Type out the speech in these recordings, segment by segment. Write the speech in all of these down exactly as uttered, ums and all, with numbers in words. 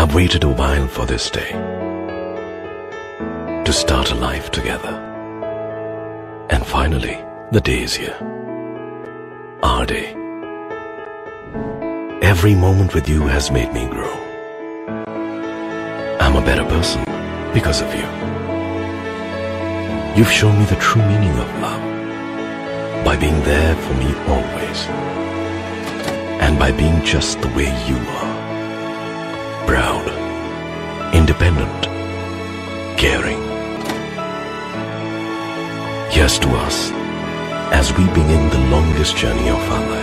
I've waited a while for this day, to start a life together. And finally, the day is here. Our day. Every moment with you has made me grow. I'm a better person because of you. You've shown me the true meaning of love by being there for me always, and by being just the way you are. Proud, independent, caring. Here's to us as we begin the longest journey of our life.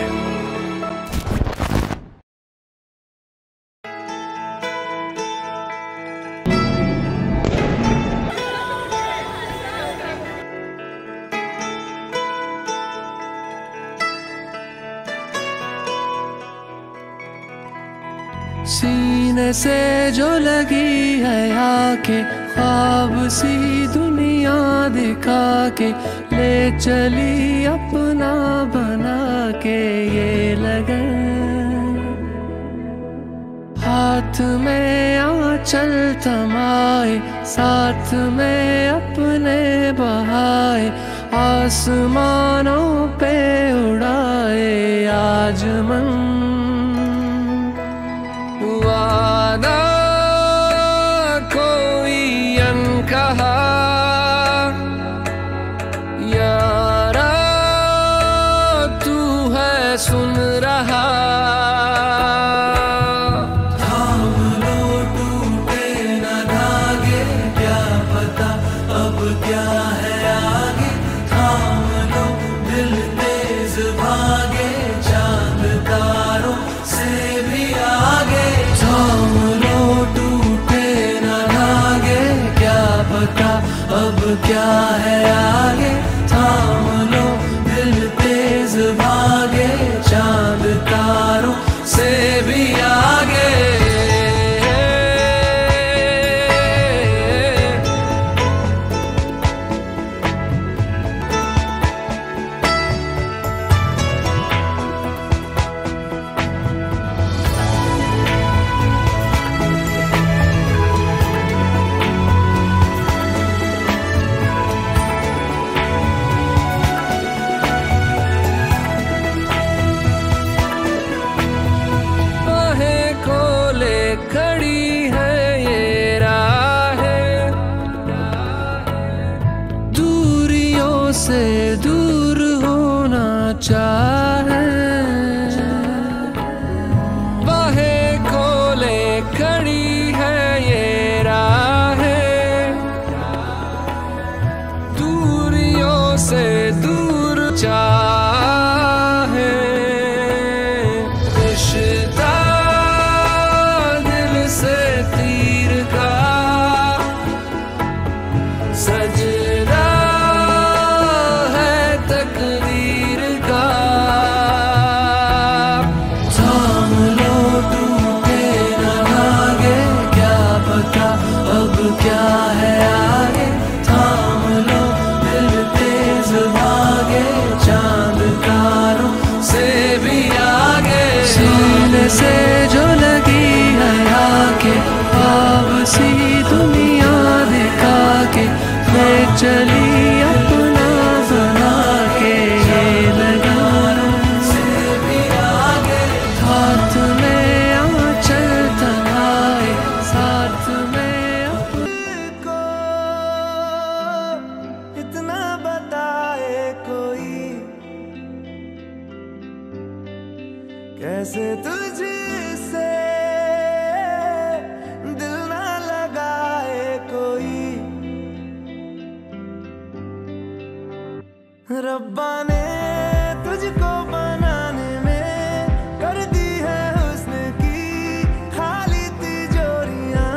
सीने से जो लगी है आके, ख्वाब सी दुनिया दिखा के, ले चली अपना बना के ये लगन। हाथ में आंचल थमाए, साथ में अपने बहाए, आसमानों पे उड़ाए आज मन। वादा कोई अनकहा, यारा तू है सुन रहा। थाम लो टूटे न धागे, क्या पता अब क्या है आगे। थाम लो दिल तेज भागे, चांद तारों से भी आगे। थाम लो टूटे न धागे, क्या पता अब क्या है आगे। थाम लो दिल तेज भागे, चांद तारों से भी आगे। खड़ी है ये राहें, दूरियों से दूर होना चाहे। बाहें खोले खड़ी है ये राहें, दूरियों से दूर चाहे। रिश्ता से तीर का सजदा है तकदीर का। थाम लो टूटे न धागे, क्या पता अब क्या है आगे। थाम लो दिल तेज भागे, चांद तारों से भी आगे। सीने से जो लगी है आके, ख्वाब सी दुनिया दिखा के, ले चली अपना बना के ये लगानों से भी आगे। हाथ में आंचल थमाए, साथ में अपने को इतना बताए कोई, कैसे तुझसे दिल ना लगाए कोई। रब्बा ने तुझको बनाने में कर दी है हुस्न की खाली तिजोरियां।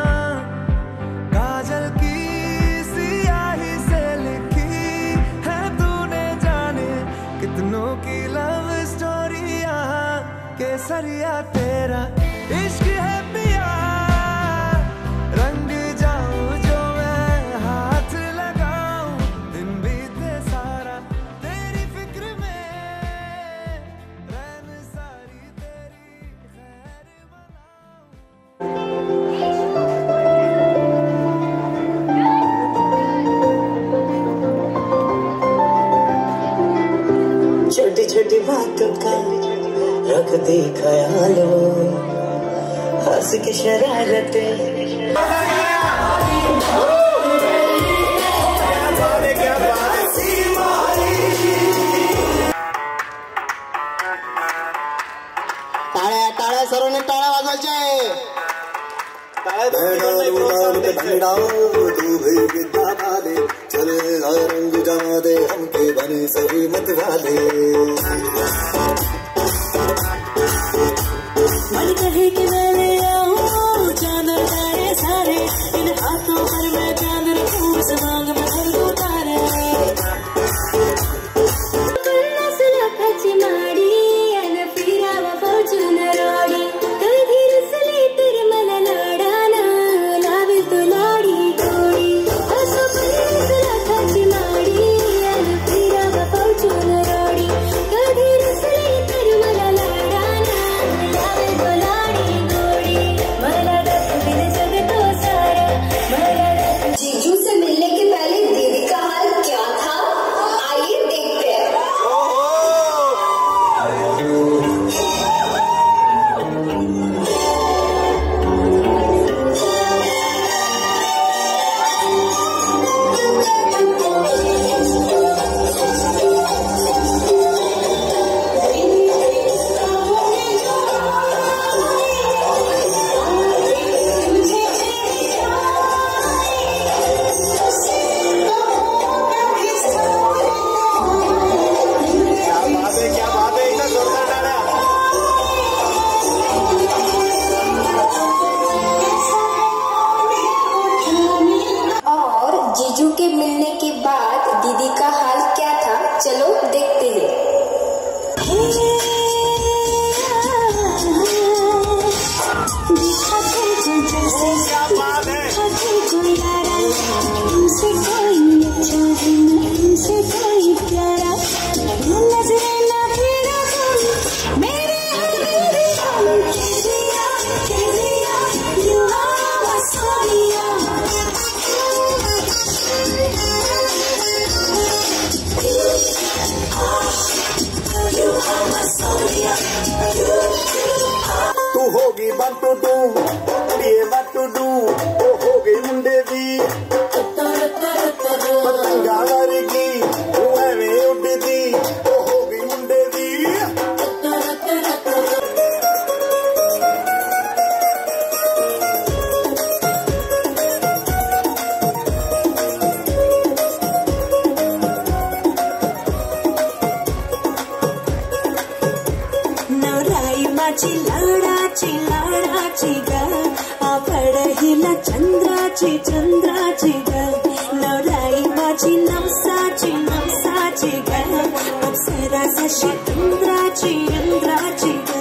काजल की सियाही से लिखी है तूने जाने कितनों की लव स्टोरियां। केसरिया तेरा इश्क है पिया, रंग जाऊं जो मैं हाथ लगाऊं। दिन बीते सारा तेरी फिक्र में, करती ख्यालों हंस के शरारतें। टाळ्या टाळ्या सर्वांनी टाळ्या वाजवायच्या आहे। चले रंग जमा दे हमके बने सभी मत वाले। मन कहे कि मैं ले आऊं चादर तारे सारे, इन हाथों पर मैं चादर खूब से मांग में भर दूं तारे। कन्नसला कच्ची माड़ी अन फिरावा फॉर्चून रोड़ी, तू धीरसली तिरमल लाडाना लावे तो लाड़ी गोड़ी। असो कन्नसला कच्ची माड़ी अन फिरावा फॉर्चून रोड़ी, तू धीरसली तिरमल लाडाना लावे तो लाड़ी गोड़ी। मला रख दिल जग तो सारा, मला रख। जीजू से मिलने के पहले दीदी का हाल क्या था, आइए देखते हैं। और जीजू के मिलने के बाद दीदी का हाल क्या था, चलो देखते हैं। तू होगी वन टू डू ये वन टू डू ओ हो गई मुंडे दी पतंगा वर्गी तू एवें उड़दी ओ हो गई मुंडे दी। नवराई माझी लाडाची लाडाची ग, आपण हिला चंद्राची चंद्राची ग। नवराई माझी नवसाची नवसाची ग, अप्सरा जशी इंद्राची इंद्राची ग।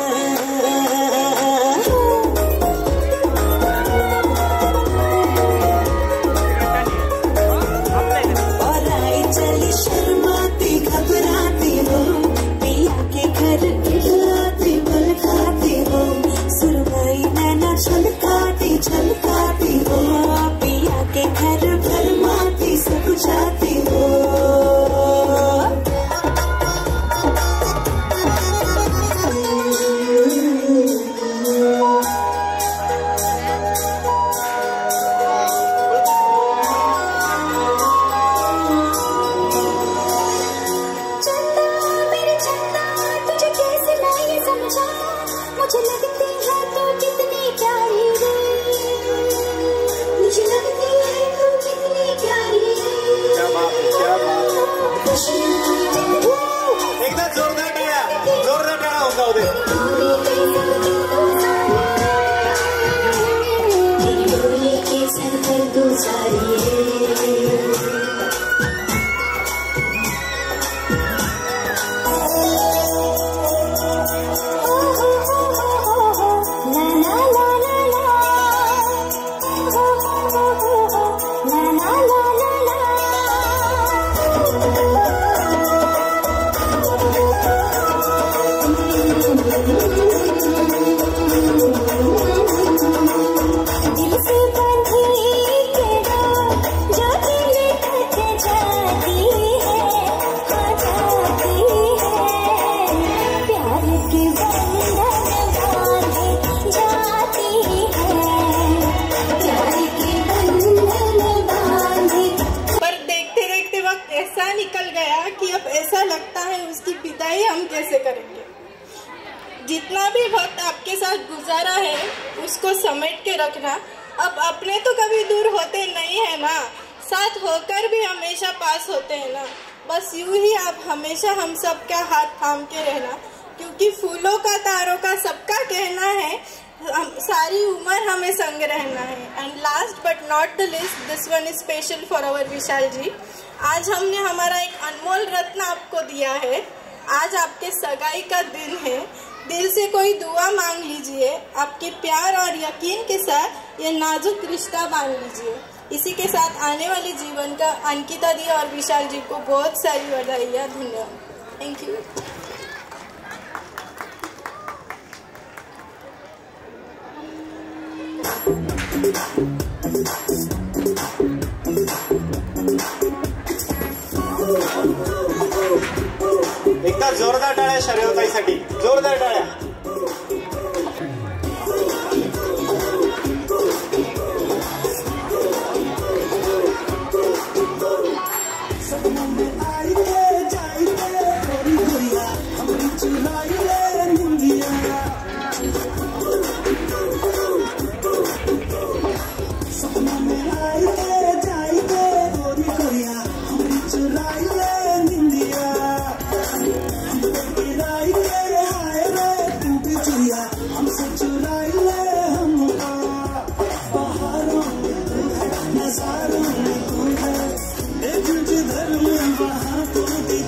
और आई चली शर्माती घबराती हो, पिया के घर खिलाती बल खाती हो, सुरमई नैना छलकाती छलकाती हो, पिया के घर भरमाती सब जाती हो। लगता है उसकी विदाई हम कैसे करेंगे। जितना भी वक्त आपके साथ गुजारा है उसको समेट के रखना। अब अपने तो कभी दूर होते नहीं है ना, साथ होकर भी हमेशा पास होते हैं ना। बस यूं ही आप हमेशा हम सब का हाथ थाम के रहना, क्योंकि फूलों का तारों का सबका कहना है हम सारी उम्र हमें संग रहना है। And last but not the least, this one is special for our Vishal ji. आज हमने हमारा एक अनमोल रत्न आपको दिया है। आज आपके सगाई का दिन है, दिल से कोई दुआ मांग लीजिए, आपके प्यार और यकीन के साथ ये नाजुक रिश्ता बांध लीजिए। इसी के साथ आने वाले जीवन का अंकिता दी और विशाल जी को बहुत सारी बधाइयाँ। धन्यवाद। Thank you. एकदा जोरदार टाळ्या शर्यताईसाठी, जोरदार टाळ्या। नजारों में तू है, एक जिधर में वहाँ तू